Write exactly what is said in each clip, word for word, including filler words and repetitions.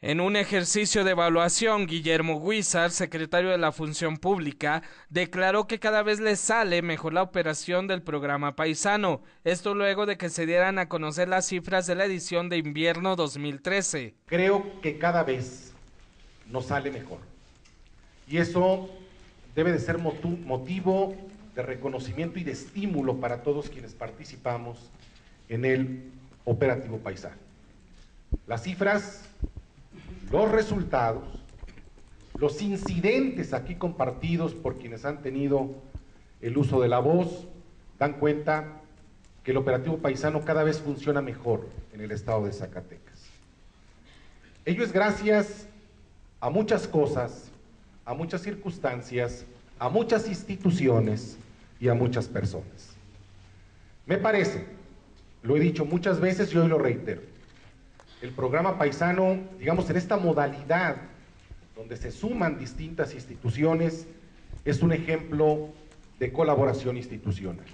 En un ejercicio de evaluación, Guillermo Huizar, secretario de la Función Pública, declaró que cada vez le sale mejor la operación del programa paisano, esto luego de que se dieran a conocer las cifras de la edición de invierno dos mil trece. Creo que cada vez nos sale mejor y eso debe de ser motivo de reconocimiento y de estímulo para todos quienes participamos en el operativo paisano. Las cifras, los resultados, los incidentes aquí compartidos por quienes han tenido el uso de la voz, dan cuenta que el operativo paisano cada vez funciona mejor en el estado de Zacatecas. Ello es gracias a muchas cosas, a muchas circunstancias, a muchas instituciones y a muchas personas. Me parece, lo he dicho muchas veces y hoy lo reitero, el programa paisano, digamos en esta modalidad donde se suman distintas instituciones, es un ejemplo de colaboración institucional.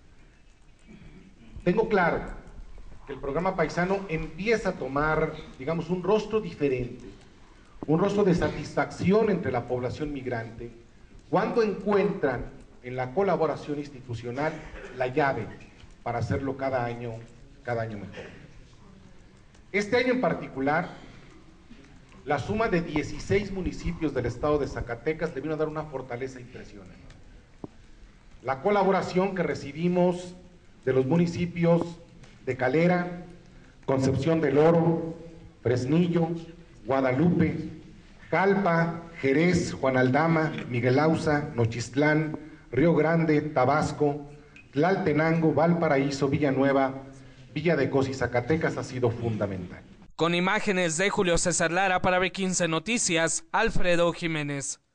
Tengo claro que el programa paisano empieza a tomar, digamos, un rostro diferente, un rostro de satisfacción entre la población migrante, cuando encuentran en la colaboración institucional la llave para hacerlo cada año, cada año mejor. Este año en particular, la suma de dieciséis municipios del estado de Zacatecas le vino a dar una fortaleza impresionante. La colaboración que recibimos de los municipios de Calera, Concepción del Oro, Fresnillo, Guadalupe, Jalpa, Jerez, Juan Aldama, Miguel Auza, Nochistlán, Río Grande, Tabasco, Tlaltenango, Valparaíso, Villanueva, Villa de Cos y Zacatecas ha sido fundamental. Con imágenes de Julio César Lara para B quince Noticias, Alfredo Jiménez.